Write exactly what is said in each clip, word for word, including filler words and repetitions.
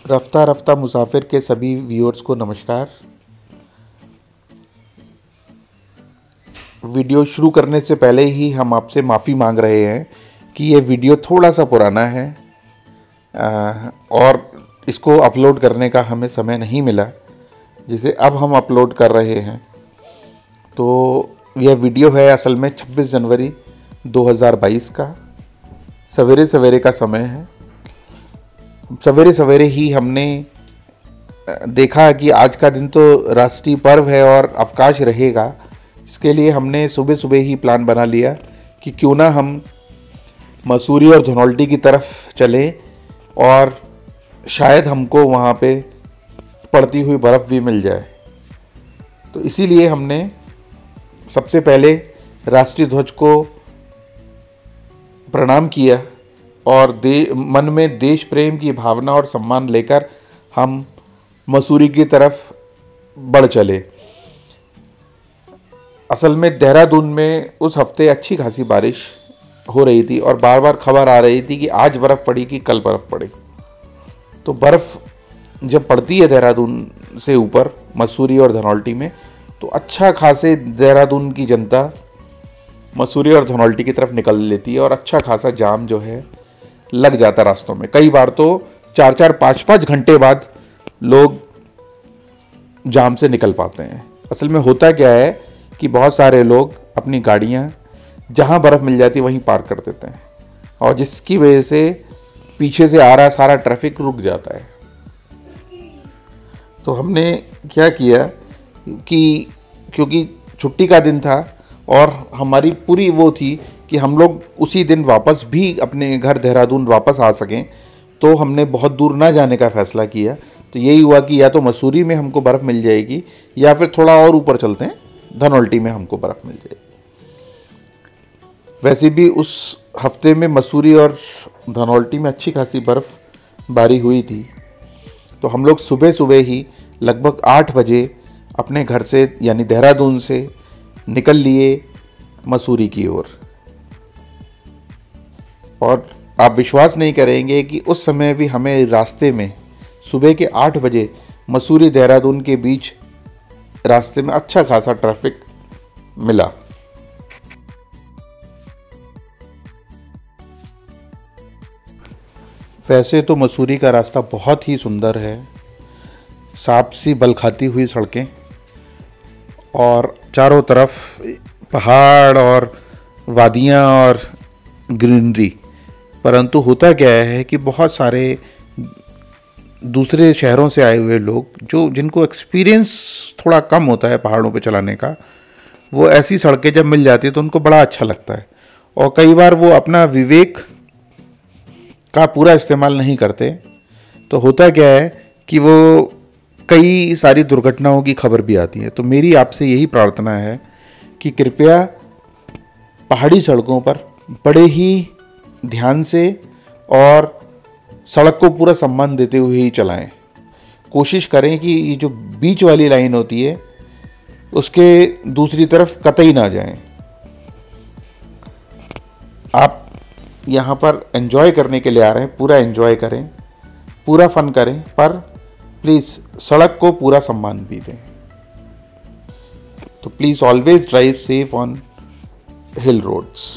रफ्ता रफ्ता मुसाफिर के सभी व्यूअर्स को नमस्कार। वीडियो शुरू करने से पहले ही हम आपसे माफ़ी मांग रहे हैं कि ये वीडियो थोड़ा सा पुराना है और इसको अपलोड करने का हमें समय नहीं मिला, जिसे अब हम अपलोड कर रहे हैं। तो यह वीडियो है असल में छब्बीस जनवरी दो हज़ार बाईस का, सवेरे सवेरे का समय है। सवेरे सवेरे ही हमने देखा कि आज का दिन तो राष्ट्रीय पर्व है और अवकाश रहेगा। इसके लिए हमने सुबह सुबह ही प्लान बना लिया कि क्यों ना हम मसूरी और धनौल्टी की तरफ चलें और शायद हमको वहाँ पे पड़ती हुई बर्फ़ भी मिल जाए। तो इसीलिए हमने सबसे पहले राष्ट्रीय ध्वज को प्रणाम किया और दे मन में देश प्रेम की भावना और सम्मान लेकर हम मसूरी की तरफ बढ़ चले। असल में देहरादून में उस हफ्ते अच्छी खासी बारिश हो रही थी और बार बार खबर आ रही थी कि आज बर्फ़ पड़ी कि कल बर्फ़ पड़ी। तो बर्फ़ जब पड़ती है देहरादून से ऊपर मसूरी और धनौल्टी में, तो अच्छा खासे देहरादून की जनता मसूरी और धनौल्टी की तरफ निकल लेती है और अच्छा खासा जाम जो है लग जाता रास्तों में। कई बार तो चार चार पाँच पाँच घंटे बाद लोग जाम से निकल पाते हैं। असल में होता क्या है कि बहुत सारे लोग अपनी गाड़ियां जहां बर्फ़ मिल जाती है वहीं पार्क कर देते हैं और जिसकी वजह से पीछे से आ रहा सारा ट्रैफिक रुक जाता है। तो हमने क्या किया कि क्योंकि छुट्टी का दिन था और हमारी पूरी वो थी कि हम लोग उसी दिन वापस भी अपने घर देहरादून वापस आ सकें, तो हमने बहुत दूर ना जाने का फ़ैसला किया। तो यही हुआ कि या तो मसूरी में हमको बर्फ़ मिल जाएगी या फिर थोड़ा और ऊपर चलते हैं, धनौल्टी में हमको बर्फ़ मिल जाएगी। वैसे भी उस हफ्ते में मसूरी और धनौल्टी में अच्छी खासी बर्फ़ बारी हुई थी। तो हम लोग सुबह सुबह ही लगभग आठ बजे अपने घर से यानी देहरादून से निकल लिए मसूरी की ओर। और आप विश्वास नहीं करेंगे कि उस समय भी हमें रास्ते में सुबह के आठ बजे मसूरी देहरादून के बीच रास्ते में अच्छा खासा ट्रैफिक मिला। वैसे तो मसूरी का रास्ता बहुत ही सुंदर है, साफ सी बल खाती हुई सड़कें और चारों तरफ पहाड़ और वादियाँ और ग्रीनरी। परंतु होता क्या है कि बहुत सारे दूसरे शहरों से आए हुए लोग जो जिनको एक्सपीरियंस थोड़ा कम होता है पहाड़ों पे चलाने का, वो ऐसी सड़कें जब मिल जाती है तो उनको बड़ा अच्छा लगता है और कई बार वो अपना विवेक का पूरा इस्तेमाल नहीं करते। तो होता क्या है कि वो कई सारी दुर्घटनाओं की खबर भी आती है। तो मेरी आपसे यही प्रार्थना है कि कृपया पहाड़ी सड़कों पर बड़े ही ध्यान से और सड़क को पूरा सम्मान देते हुए ही चलाएं। कोशिश करें कि ये जो बीच वाली लाइन होती है उसके दूसरी तरफ कतई ना जाएं। आप यहाँ पर एंजॉय करने के लिए आ रहे हैं, पूरा एंजॉय करें, पूरा फन करें, पर प्लीज़ सड़क को पूरा सम्मान भी दें। तो please always drive safe on hill roads.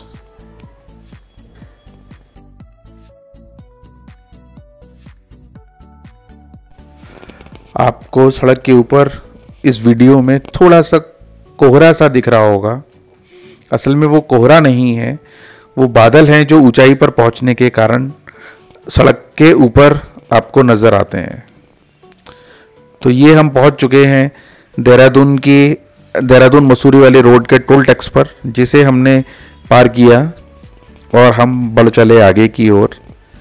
आपको सड़क के ऊपर इस वीडियो में थोड़ा सा कोहरा सा दिख रहा होगा। असल में वो कोहरा नहीं है, वो बादल हैं जो ऊंचाई पर पहुंचने के कारण सड़क के ऊपर आपको नज़र आते हैं। तो ये हम पहुंच चुके हैं देहरादून की देहरादून मसूरी वाले रोड के टोल टैक्स पर, जिसे हमने पार किया और हम बढ़ चले आगे की ओर।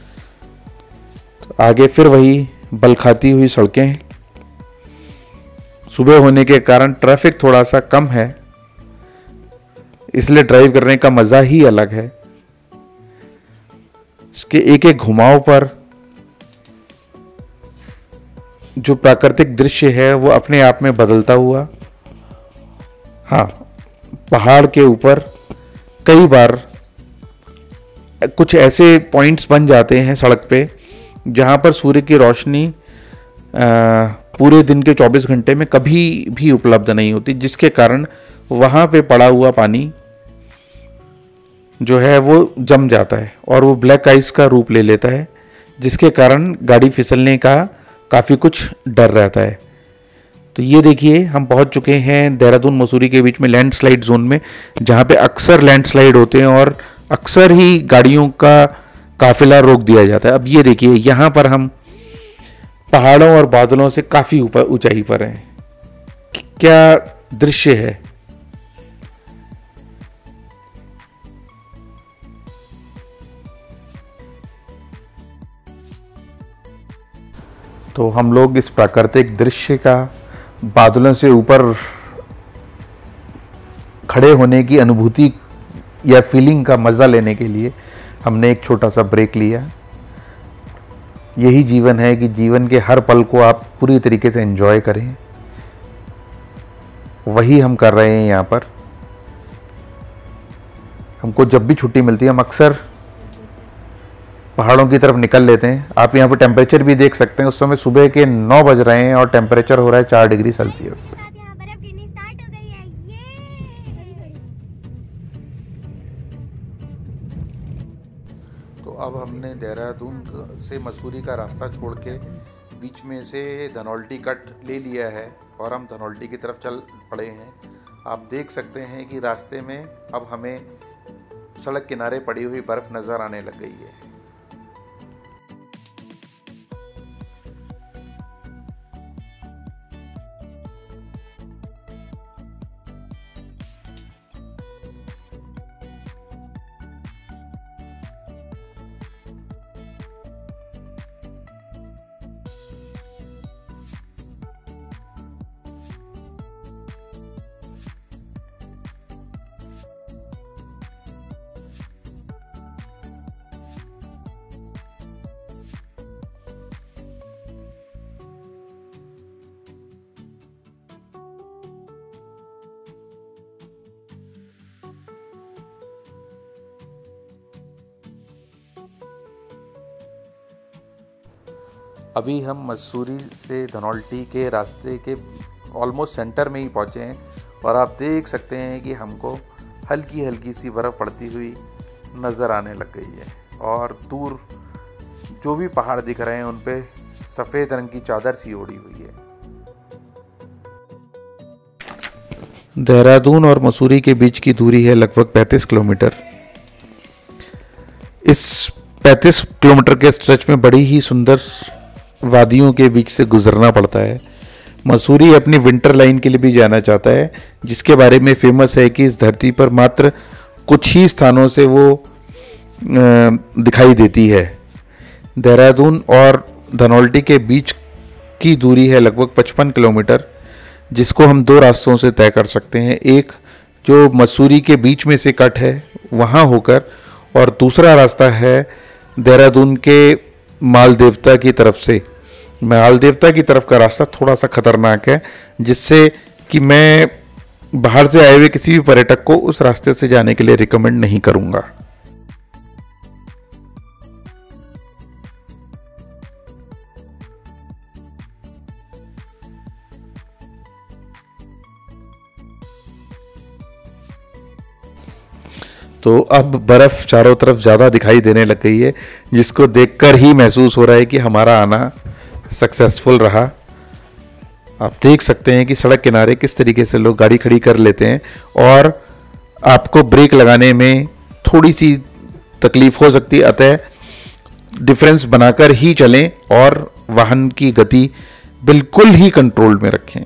तो आगे फिर वही बल खाती हुई सड़कें। सुबह होने के कारण ट्रैफिक थोड़ा सा कम है, इसलिए ड्राइव करने का मज़ा ही अलग है। इसके एक एक घुमाव पर जो प्राकृतिक दृश्य है वो अपने आप में बदलता हुआ। हाँ, पहाड़ के ऊपर कई बार कुछ ऐसे पॉइंट्स बन जाते हैं सड़क पे जहाँ पर सूर्य की रोशनी पूरे दिन के चौबीस घंटे में कभी भी उपलब्ध नहीं होती, जिसके कारण वहाँ पे पड़ा हुआ पानी जो है वो जम जाता है और वो ब्लैक आइस का रूप ले लेता है, जिसके कारण गाड़ी फिसलने का काफ़ी कुछ डर रहता है। तो ये देखिए हम पहुंच चुके हैं देहरादून मसूरी के बीच में लैंडस्लाइड जोन में, जहाँ पे अक्सर लैंडस्लाइड होते हैं और अक्सर ही गाड़ियों का काफिला रोक दिया जाता है। अब ये देखिए यहाँ पर हम पहाड़ों और बादलों से काफ़ी ऊपर ऊंचाई पर हैं। क्या दृश्य है। तो हम लोग इस प्राकृतिक दृश्य का बादलों से ऊपर खड़े होने की अनुभूति या फीलिंग का मज़ा लेने के लिए हमने एक छोटा सा ब्रेक लिया। यही जीवन है कि जीवन के हर पल को आप पूरी तरीके से एंजॉय करें, वही हम कर रहे हैं यहाँ पर। हमको जब भी छुट्टी मिलती है हम अक्सर पहाड़ों की तरफ निकल लेते हैं। आप यहाँ पर टेम्परेचर भी देख सकते हैं, उस समय सुबह के नौ बज रहे हैं और टेम्परेचर हो रहा है चार डिग्री सेल्सियस। तो अब हमने देहरादून से मसूरी का रास्ता छोड़ के बीच में से धनौल्टी कट ले लिया है और हम धनौल्टी की तरफ चल पड़े हैं। आप देख सकते हैं कि रास्ते में अब हमें सड़क किनारे पड़ी हुई बर्फ़ नज़र आने लग गई है। अभी हम मसूरी से धनौल्टी के रास्ते के ऑलमोस्ट सेंटर में ही पहुँचे हैं और आप देख सकते हैं कि हमको हल्की हल्की सी बर्फ़ पड़ती हुई नज़र आने लग गई है और दूर जो भी पहाड़ दिख रहे हैं उन पे सफ़ेद रंग की चादर सी ओढ़ी हुई है। देहरादून और मसूरी के बीच की दूरी है लगभग पैंतीस किलोमीटर। इस पैंतीस किलोमीटर के स्ट्रेच में बड़ी ही सुंदर वादियों के बीच से गुजरना पड़ता है। मसूरी अपनी विंटर लाइन के लिए भी जाना चाहता है, जिसके बारे में फेमस है कि इस धरती पर मात्र कुछ ही स्थानों से वो दिखाई देती है। देहरादून और धनौल्टी के बीच की दूरी है लगभग पचपन किलोमीटर, जिसको हम दो रास्तों से तय कर सकते हैं। एक जो मसूरी के बीच में से कट है वहाँ होकर, और दूसरा रास्ता है देहरादून के माल देवता की तरफ से। माल देवता की तरफ का रास्ता थोड़ा सा खतरनाक है, जिससे कि मैं बाहर से आए हुए किसी भी पर्यटक को उस रास्ते से जाने के लिए रिकमेंड नहीं करूँगा। तो अब बर्फ़ चारों तरफ ज़्यादा दिखाई देने लग गई है, जिसको देखकर ही महसूस हो रहा है कि हमारा आना सक्सेसफुल रहा। आप देख सकते हैं कि सड़क किनारे किस तरीके से लोग गाड़ी खड़ी कर लेते हैं और आपको ब्रेक लगाने में थोड़ी सी तकलीफ़ हो सकती है, अतः डिफरेंस बनाकर ही चलें और वाहन की गति बिल्कुल ही कंट्रोल में रखें।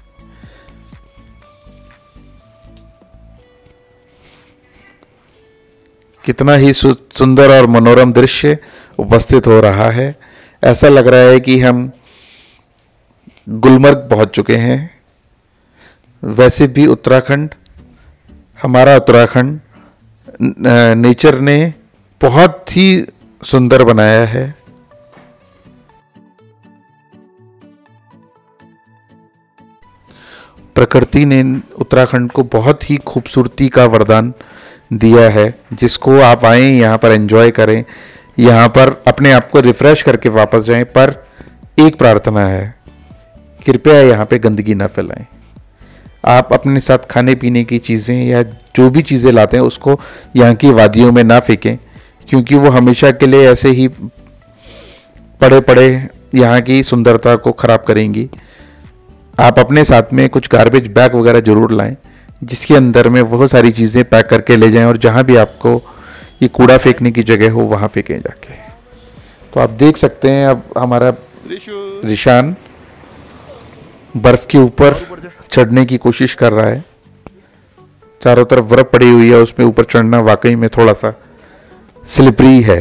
कितना ही सुंदर और मनोरम दृश्य उपस्थित हो रहा है। ऐसा लग रहा है कि हम गुलमर्ग पहुंच चुके हैं। वैसे भी उत्तराखंड, हमारा उत्तराखंड नेचर ने बहुत ही सुंदर बनाया है। प्रकृति ने उत्तराखंड को बहुत ही खूबसूरती का वरदान दिया है, जिसको आप आएँ यहाँ पर एंजॉय करें, यहाँ पर अपने आप को रिफ़्रेश करके वापस जाएं। पर एक प्रार्थना है, कृपया यहाँ पे गंदगी ना फैलाएं। आप अपने साथ खाने पीने की चीज़ें या जो भी चीज़ें लाते हैं उसको यहाँ की वादियों में ना फेंकें, क्योंकि वो हमेशा के लिए ऐसे ही पड़े पड़े यहाँ की सुंदरता को ख़राब करेंगी। आप अपने साथ में कुछ गार्बेज बैग वगैरह ज़रूर लाएं, जिसके अंदर में बहुत सारी चीज़ें पैक करके ले जाएं, और जहाँ भी आपको ये कूड़ा फेंकने की जगह हो वहाँ फेंकें जाके। तो आप देख सकते हैं अब हमारा रिशान बर्फ़ के ऊपर चढ़ने की कोशिश कर रहा है। चारों तरफ बर्फ़ पड़ी हुई है, उसमें ऊपर चढ़ना वाकई में थोड़ा सा स्लिपरी है।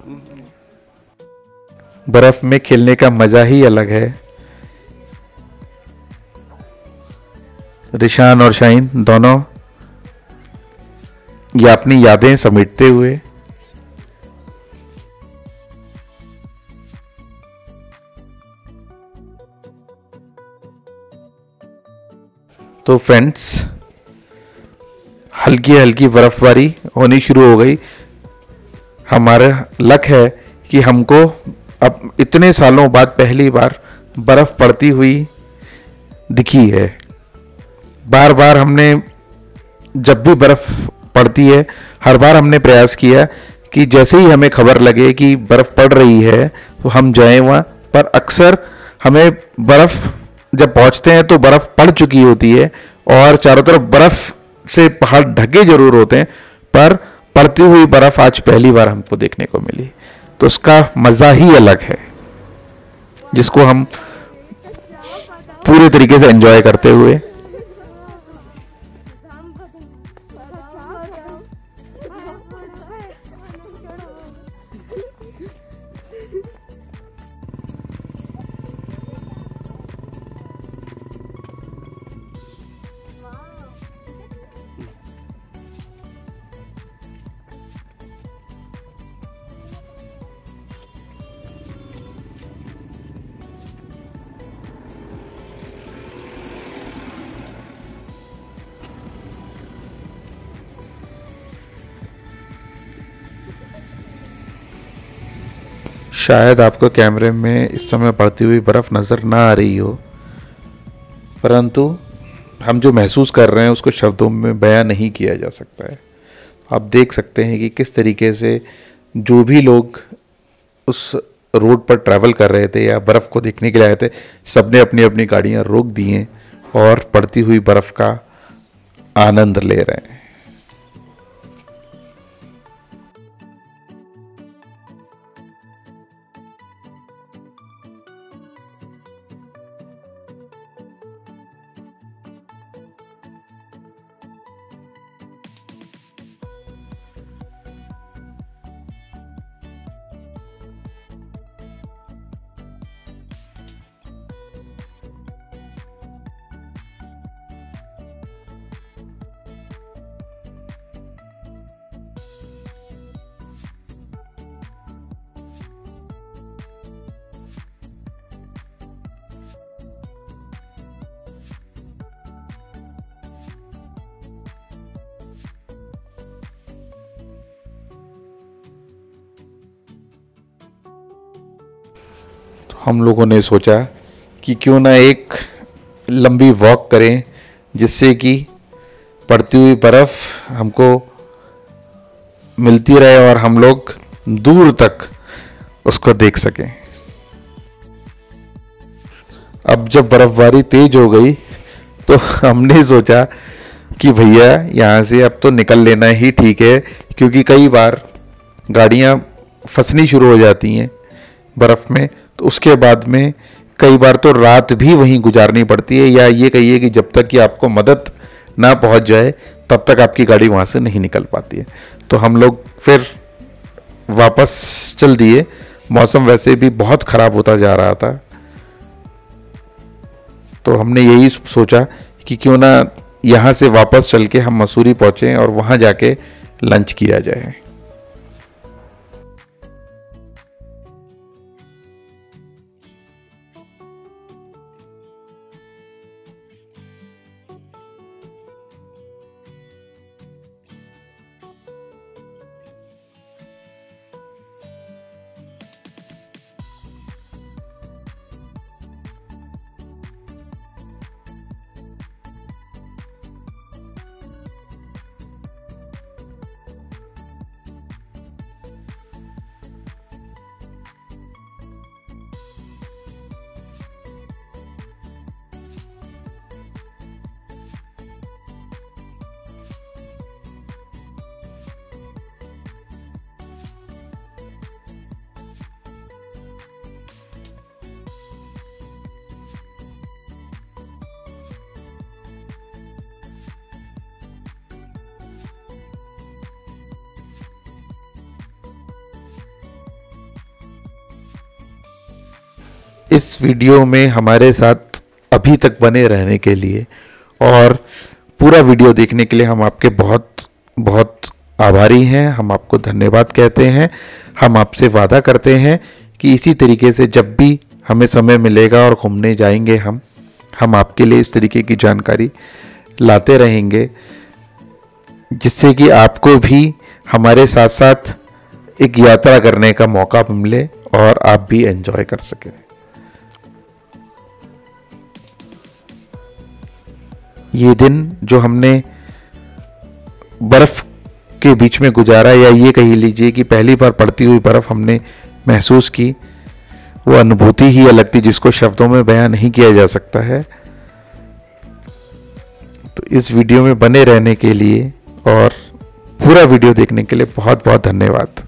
बर्फ़ में खेलने का मज़ा ही अलग है। रिशान और शाहीन दोनों ये अपनी यादें समेटते हुए तो फ्रेंड्स, हल्की हल्की बर्फबारी होनी शुरू हो गई। हमारा लक है कि हमको अब इतने सालों बाद पहली बार बर्फ पड़ती हुई दिखी है। बार बार हमने जब भी बर्फ पड़ती है, हर बार हमने प्रयास किया कि जैसे ही हमें खबर लगे कि बर्फ पड़ रही है तो हम जाएं वहाँ, पर अक्सर हमें बर्फ जब पहुँचते हैं तो बर्फ पड़ चुकी होती है और चारों तरफ बर्फ से पहाड़ ढके जरूर होते हैं, पर पड़ती हुई बर्फ आज पहली बार हमको देखने को मिली। तो उसका मज़ा ही अलग है, जिसको हम पूरे तरीके से एंजॉय करते हुए शायद आपको कैमरे में इस समय पड़ती हुई बर्फ़ नज़र ना आ रही हो, परंतु हम जो महसूस कर रहे हैं उसको शब्दों में बयां नहीं किया जा सकता है। आप देख सकते हैं कि किस तरीके से जो भी लोग उस रोड पर ट्रैवल कर रहे थे या बर्फ़ को देखने के लिए आए थे, सबने अपनी अपनी गाड़ियां रोक दी हैं और पड़ती हुई बर्फ़ का आनंद ले रहे हैं। हम लोगों ने सोचा कि क्यों ना एक लंबी वॉक करें, जिससे कि पड़ती हुई बर्फ़ हमको मिलती रहे और हम लोग दूर तक उसको देख सकें। अब जब बर्फ़बारी तेज हो गई तो हमने सोचा कि भैया यहाँ से अब तो निकल लेना ही ठीक है, क्योंकि कई बार गाड़ियाँ फंसनी शुरू हो जाती हैं बर्फ़ में। तो उसके बाद में कई बार तो रात भी वहीं गुजारनी पड़ती है, या ये कहिए कि जब तक कि आपको मदद ना पहुंच जाए तब तक आपकी गाड़ी वहाँ से नहीं निकल पाती है। तो हम लोग फिर वापस चल दिए। मौसम वैसे भी बहुत ख़राब होता जा रहा था, तो हमने यही सोचा कि क्यों ना यहाँ से वापस चल के हम मसूरी पहुँचें और वहाँ जाके लंच किया जाए। इस वीडियो में हमारे साथ अभी तक बने रहने के लिए और पूरा वीडियो देखने के लिए हम आपके बहुत बहुत आभारी हैं। हम आपको धन्यवाद कहते हैं। हम आपसे वादा करते हैं कि इसी तरीके से जब भी हमें समय मिलेगा और घूमने जाएंगे हम हम आपके लिए इस तरीके की जानकारी लाते रहेंगे, जिससे कि आपको भी हमारे साथ साथ एक यात्रा करने का मौका मिले और आप भी एंजॉय कर सकें। ये दिन जो हमने बर्फ के बीच में गुजारा, या ये कही लीजिए कि पहली बार पड़ती हुई बर्फ हमने महसूस की, वो अनुभूति ही अलग थी जिसको शब्दों में बयां नहीं किया जा सकता है। तो इस वीडियो में बने रहने के लिए और पूरा वीडियो देखने के लिए बहुत बहुत धन्यवाद।